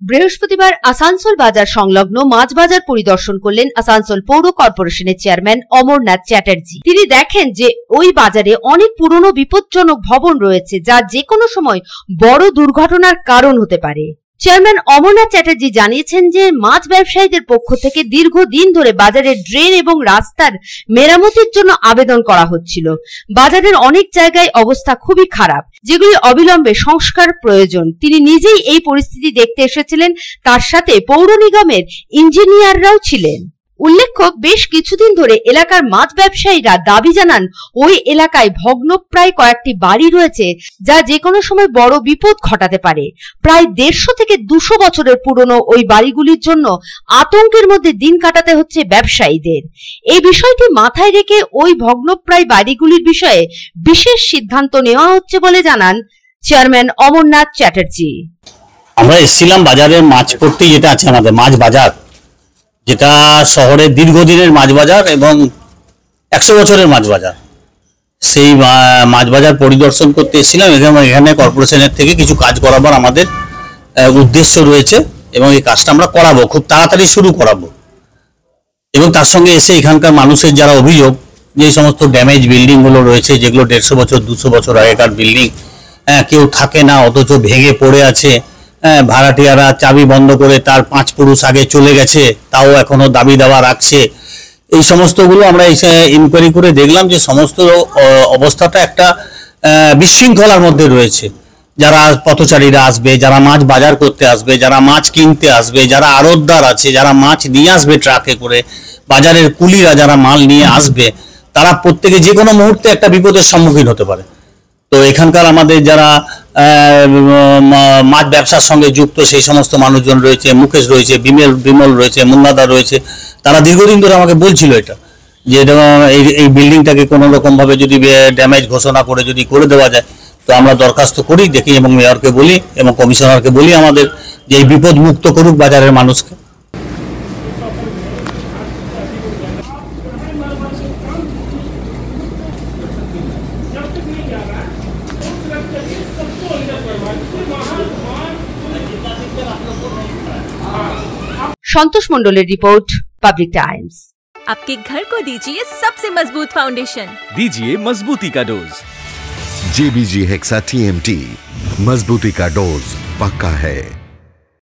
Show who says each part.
Speaker 1: বৃহস্পতিবার আসানসোল বাজার সংলগ্ন মাছ বাজার পরিদর্শন করলেন আসানসোল পৌর কর্পোরেশনের চেয়ারম্যান অমরনাথ চ্যাটার্জি। তিনি দেখেন যে ওই বাজারে অনেক পুরনো বিপজ্জনক ভবন রয়েছে, যা যে কোনো সময় বড় দুর্ঘটনার কারণ হতে পারে। চেয়ারম্যান অমরনাথ চ্যাটার্জি জানিয়েছেন যে মাছ ব্যবসায়ীদের পক্ষ থেকে দীর্ঘদিন ধরে বাজারের ড্রেন এবং রাস্তার মেরামতির জন্য আবেদন করা হচ্ছিল। বাজারের অনেক জায়গায় অবস্থা খুবই খারাপ, যেগুলি অবিলম্বে সংস্কার প্রয়োজন। তিনি নিজেই এই পরিস্থিতি দেখতে এসেছিলেন, তার সাথে পৌর নিগমের ইঞ্জিনিয়াররাও ছিলেন। উল্লেখ্য, বেশ কিছুদিন ধরে এলাকার মাছ ব্যবসায়ীরা দাবি জানান ওই এলাকায় ভগ্নপ্রায় কয়েকটি বাড়ি রয়েছে, যা যে কোনো সময় বড় বিপদ ঘটাতে পারে। প্রায় 150 থেকে 200 বছরের পুরনো ওই বাড়িগুলির জন্য আতঙ্কের মধ্যে দিন কাটাতে হচ্ছে ব্যবসায়ীদের। এই বিষয়টি মাথায় রেখে ওই ভগ্নপ্রায় বাড়িগুলির বিষয়ে বিশেষ সিদ্ধান্ত নেওয়া হচ্ছে বলে জানান চেয়ারম্যান অমরনাথ চ্যাটার্জি।
Speaker 2: আমরা এসেছিলাম বাজারের মাছ পট্টি, যেটা আছে আমাদের মাছ বাজার, যেটা শহরের দীর্ঘদিনের মাছ বাজার এবং 100 বছরের মাছ বাজার। সেই মাছ বাজার পরিদর্শন করতে এসেছিলাম। এখানে কর্পোরেশনের থেকে কিছু কাজ করাবার আমাদের উদ্দেশ্য রয়েছে এবং এই কাজটা আমরা করাবো, খুব তাড়াতাড়ি শুরু করাবো। এবং তার সঙ্গে এসে এখানকার মানুষের যারা অভিযোগ, যে সমস্ত ড্যামেজ বিল্ডিং গুলো রয়েছে, যেগুলো 150 বছর 200 বছর আগেকার বিল্ডিং, কেউ থাকে না অথচ ভেঙে পড়ে আছে, ভাড়াটিয়ারা চাবি বন্ধ করে তার 5 পুরুষ আগে চলে গেছে, তাও এখনো দাবি দাওয়া রাখছে। এই সমস্তগুলো আমরা ইনকোয়ারি করে দেখলাম যে সমস্ত অবস্থাটা একটা বিশৃঙ্খলার মধ্যে রয়েছে। যারা পথচারীরা আসবে, যারা মাছ বাজার করতে আসবে, যারা মাছ কিনতে আসবে, যারা আড়তদার আছে, যারা মাছ নিয়ে আসবে ট্রাকে করে, বাজারের কুলিরা যারা মাল নিয়ে আসবে, তারা প্রত্যেকে যে কোনো মুহূর্তে একটা বিপদের সম্মুখীন হতে পারে। তো এখানকার আমাদের যারা মাছ ব্যবসার সঙ্গে যুক্ত সেই সমস্ত মানুষজন রয়েছে, মুকেশ রয়েছে, বিমল রয়েছে, মুন্নাদা রয়েছে, তারা দীর্ঘদিন ধরে আমাকে বলছিল এটা, যে এই বিল্ডিংটাকে কোনো রকম ভাবে যদি ড্যামেজ ঘোষণা করে যদি করে দেওয়া যায়, তো আমরা দরখাস্ত করি, দেখি এবং মেয়রকে বলি এবং কমিশনারকে বলি আমাদের যে এই বিপদ মুক্ত করুক বাজারের মানুষকে।
Speaker 1: संतोष मंडलेर रिपोर्ट, पब्लिक टाइम्स।
Speaker 3: आपके घर को दीजिए सबसे मजबूत फाउंडेशन,
Speaker 4: दीजिए मजबूती का डोज।
Speaker 5: JBG हेक्सा TMT, मजबूती का डोज पक्का है।